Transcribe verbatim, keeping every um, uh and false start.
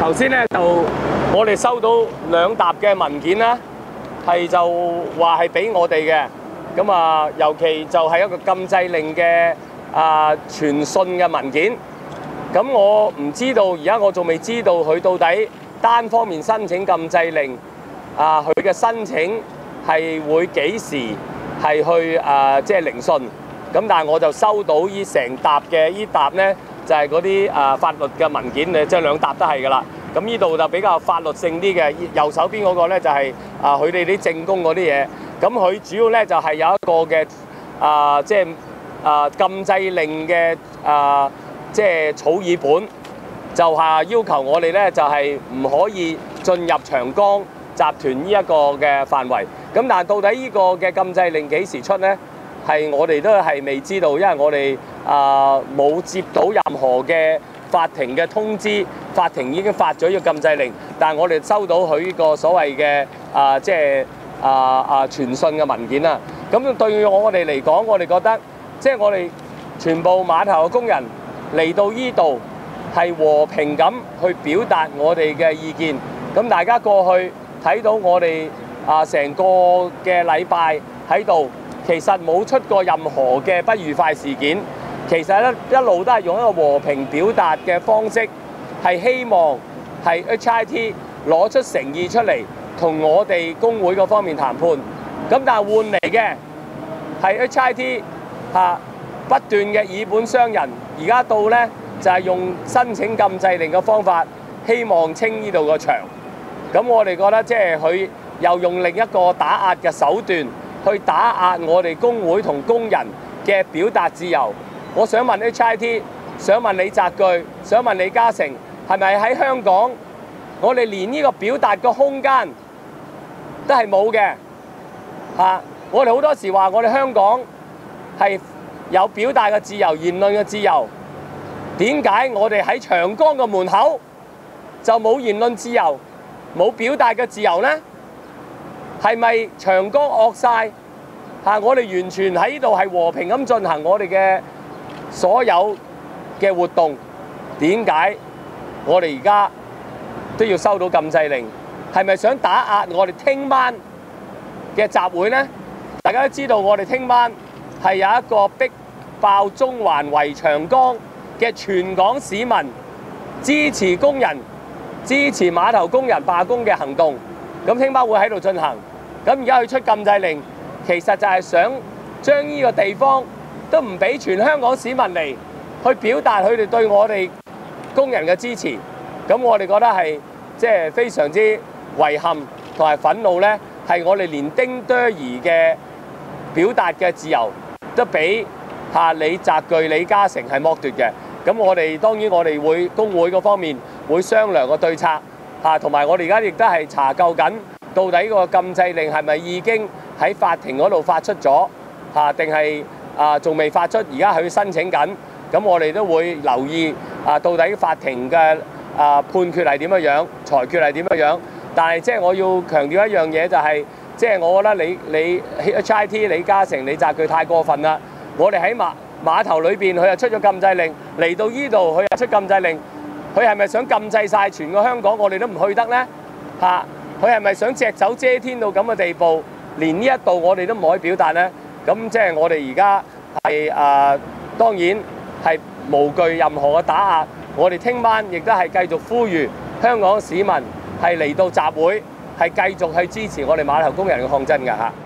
頭先咧就我哋收到兩沓嘅文件啦，係就話係俾我哋嘅。咁啊，尤其就係一個禁制令嘅啊傳訊嘅文件。咁我唔知道，而家我仲未知道佢到底單方面申請禁制令啊，佢嘅申請係會幾時係去啊即係聆訊。咁但係我就收到依成沓嘅依沓咧，就係嗰啲啊法律嘅文件咧，即係兩沓都係㗎啦。咁呢度就比較法律性啲嘅，右手邊嗰個咧就係啊佢哋啲證供嗰啲嘢。咁佢主要咧就係有一個嘅啊即係啊禁制令嘅啊即係草擬本，就係要求我哋咧就係唔可以進入長江集團呢一個嘅範圍。咁但係到底呢個嘅禁制令幾時出咧？係我哋都係未知道，因為我哋啊冇接到任何嘅法庭嘅通知，法庭已經發咗呢個禁制令，但係我哋收到佢呢個所謂嘅啊即係啊啊傳訊嘅文件啦。咁對於我哋嚟講，我哋覺得即係我哋全部碼頭嘅工人嚟到呢度係和平咁去表達我哋嘅意見。咁大家過去睇到我哋啊成個嘅禮拜喺度。其實冇出過任何嘅不愉快事件，其實咧一路都係用一個和平表達嘅方式，係希望係 H I T 攞出誠意出嚟，同我哋工會嗰方面談判。咁但係換嚟嘅係 H I T 嚇不斷嘅以本傷人，而家到咧就係用申請禁制令嘅方法，希望清呢度個場。咁我哋覺得即係佢又用另一個打壓嘅手段。去打壓我哋工會同工人嘅表達自由。我想問 H I T， 想問李澤鉅，想問李嘉誠，係咪喺香港，我哋連呢個表達嘅空間都係冇嘅嚇？我哋好多時話我哋香港係有表達嘅自由、言論嘅自由，點解我哋喺長江嘅門口就冇言論自由、冇表達嘅自由呢？係咪長江惡晒嚇？我哋完全喺呢度係和平咁進行我哋嘅所有嘅活動，點解我哋而家都要收到禁制令？係咪想打壓我哋聽晚嘅集會呢？大家都知道我哋聽晚係有一個逼爆中環圍長江嘅全港市民支持工人、支持碼頭工人罷工嘅行動。咁聽晚會喺度進行，咁而家佢出禁制令，其實就係想將呢個地方都唔俾全香港市民嚟去表達佢哋對我哋工人嘅支持。咁我哋覺得係即係非常之遺憾同埋憤怒咧，係我哋連丁多兒嘅表達嘅自由都俾嚇李澤鉅、李嘉誠係剝奪嘅。咁我哋當然我哋會工會嗰方面會商量個對策。啊，同埋我哋而家亦都係查究緊，到底個禁制令係咪已經喺法庭嗰度發出咗，嚇定係啊仲未發出？而家佢申請緊，咁我哋都會留意啊，到底法庭嘅啊判決係點樣樣，裁決係點樣樣。但係即係我要強調一樣嘢，就係即係我覺得你你 H I T 李嘉誠、李澤鉅太過分啦！我哋喺碼碼頭裏邊，佢又出咗禁制令，嚟到呢度佢又出禁制令。佢係咪想禁制晒全個香港，我哋都唔去得呢？嚇！佢係咪想隻手遮天到咁嘅地步，連呢一度我哋都唔可以表達呢？咁即係我哋而家係誒，當然係無懼任何嘅打壓。我哋聽晚亦都係繼續呼籲香港市民係嚟到集會，係繼續去支持我哋碼頭工人嘅抗爭㗎嚇。